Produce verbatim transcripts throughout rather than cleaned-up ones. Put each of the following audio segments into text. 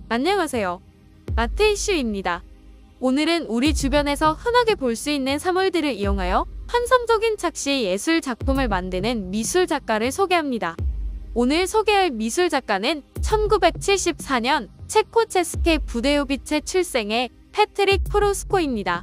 안녕하세요. 아트 이슈입니다. 오늘은 우리 주변에서 흔하게 볼 수 있는 사물들을 이용하여 환상적인 착시 예술 작품을 만드는 미술 작가를 소개합니다. 오늘 소개할 미술 작가는 천구백칠십사 년 체코체스케 부데요비체 출생의 패트릭 프로스코입니다.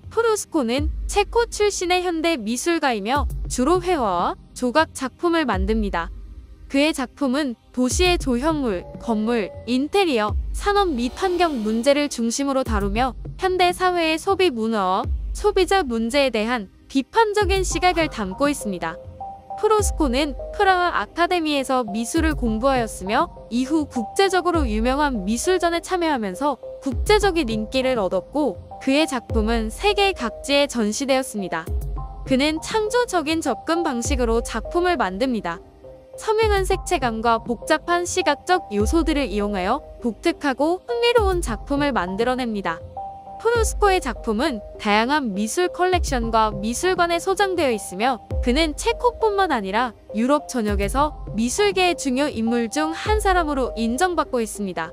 프로스코는 체코 출신의 현대 미술가이며 주로 회화와 조각 작품을 만듭니다. 그의 작품은 도시의 조형물, 건물, 인테리어, 산업 및 환경 문제를 중심으로 다루며 현대 사회의 소비 문화와 소비자 문제에 대한 비판적인 시각을 담고 있습니다. 프로스코는 프라하 아카데미에서 미술을 공부하였으며 이후 국제적으로 유명한 미술전에 참여하면서 국제적인 인기를 얻었고 그의 작품은 세계 각지에 전시되었습니다. 그는 창조적인 접근 방식으로 작품을 만듭니다. 선명한 색채감과 복잡한 시각적 요소들을 이용하여 독특하고 흥미로운 작품을 만들어냅니다. 프로스코의 작품은 다양한 미술 컬렉션과 미술관에 소장되어 있으며 그는 체코뿐만 아니라 유럽 전역에서 미술계의 중요 인물 중 한 사람으로 인정받고 있습니다.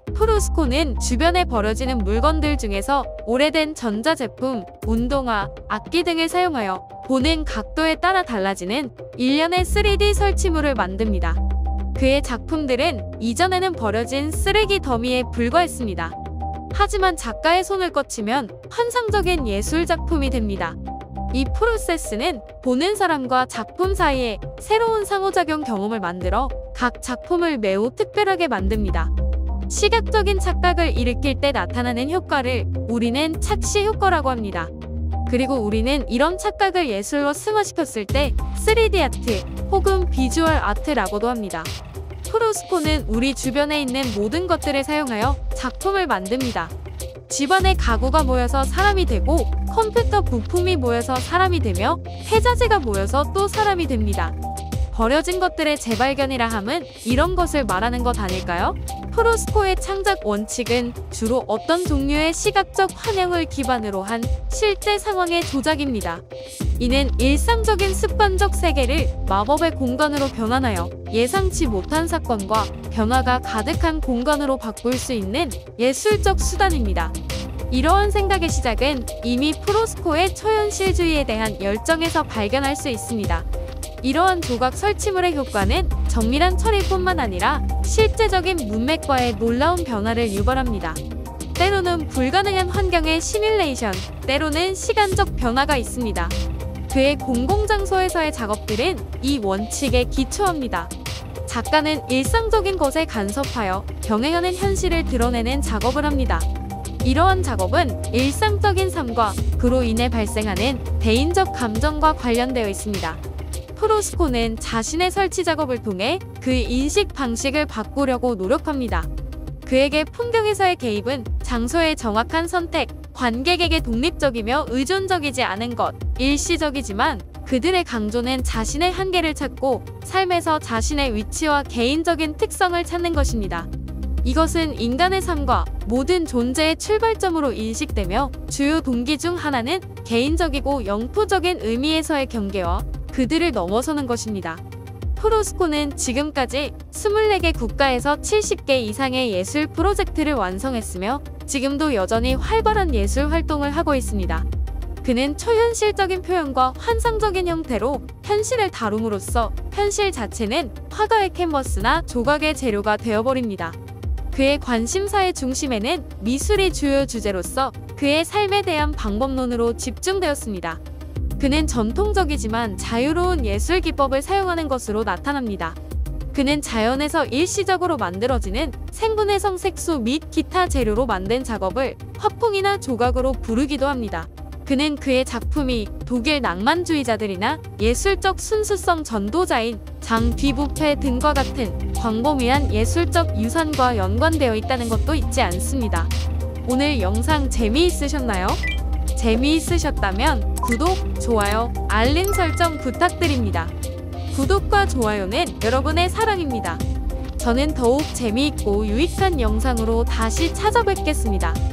프로스코는 주변에 버려지는 물건들 중에서 오래된 전자제품, 운동화, 악기 등을 사용하여 보는 각도에 따라 달라지는 일련의 쓰리디 설치물을 만듭니다. 그의 작품들은 이전에는 버려진 쓰레기 더미에 불과했습니다. 하지만 작가의 손을 거치면 환상적인 예술 작품이 됩니다. 이 프로세스는 보는 사람과 작품 사이에 새로운 상호작용 경험을 만들어 각 작품을 매우 특별하게 만듭니다. 시각적인 착각을 일으킬 때 나타나는 효과를 우리는 착시 효과라고 합니다. 그리고 우리는 이런 착각을 예술로 승화시켰을 때 쓰리디 아트 혹은 비주얼 아트라고도 합니다. 프로스코는 우리 주변에 있는 모든 것들을 사용하여 작품을 만듭니다. 집안에 가구가 모여서 사람이 되고 컴퓨터 부품이 모여서 사람이 되며 폐자재가 모여서 또 사람이 됩니다. 버려진 것들의 재발견이라 함은 이런 것을 말하는 것 아닐까요? 프로스코의 창작 원칙은 주로 어떤 종류의 시각적 환영을 기반으로 한 실제 상황의 조작입니다. 이는 일상적인 습관적 세계를 마법의 공간으로 변환하여 예상치 못한 사건과 변화가 가득한 공간으로 바꿀 수 있는 예술적 수단입니다. 이러한 생각의 시작은 이미 프로스코의 초현실주의에 대한 열정에서 발견할 수 있습니다. 이러한 조각 설치물의 효과는 정밀한 처리뿐만 아니라 실제적인 문맥과의 놀라운 변화를 유발합니다. 때로는 불가능한 환경의 시뮬레이션, 때로는 시간적 변화가 있습니다. 그의 공공장소에서의 작업들은 이 원칙에 기초합니다. 작가는 일상적인 것에 간섭하여 병행하는 현실을 드러내는 작업을 합니다. 이러한 작업은 일상적인 삶과 그로 인해 발생하는 개인적 감정과 관련되어 있습니다. 프로스코는 자신의 설치 작업을 통해 그의 인식 방식을 바꾸려고 노력합니다. 그에게 풍경에서의 개입은 장소의 정확한 선택, 관객에게 독립적이며 의존적이지 않은 것, 일시적이지만 그들의 강조는 자신의 한계를 찾고 삶에서 자신의 위치와 개인적인 특성을 찾는 것입니다. 이것은 인간의 삶과 모든 존재의 출발점으로 인식되며 주요 동기 중 하나는 개인적이고 영토적인 의미에서의 경계와 그들을 넘어서는 것입니다. 프로스코는 지금까지 이십사 개 국가에서 칠십 개 이상의 예술 프로젝트를 완성했으며 지금도 여전히 활발한 예술 활동을 하고 있습니다. 그는 초현실적인 표현과 환상적인 형태로 현실을 다룸으로써 현실 자체는 화가의 캔버스나 조각의 재료가 되어버립니다. 그의 관심사의 중심에는 미술이 주요 주제로서 그의 삶에 대한 방법론으로 집중되었습니다. 그는 전통적이지만 자유로운 예술 기법을 사용하는 것으로 나타납니다. 그는 자연에서 일시적으로 만들어지는 생분해성 색소 및 기타 재료로 만든 작업을 화풍이나 조각으로 부르기도 합니다. 그는 그의 작품이 독일 낭만주의자들이나 예술적 순수성 전도자인 장 뒤부페 등과 같은 광범위한 예술적 유산과 연관되어 있다는 것도 잊지 않습니다. 오늘 영상 재미있으셨나요? 재미있으셨다면 구독, 좋아요, 알림 설정 부탁드립니다. 구독과 좋아요는 여러분의 사랑입니다. 저는 더욱 재미있고 유익한 영상으로 다시 찾아뵙겠습니다.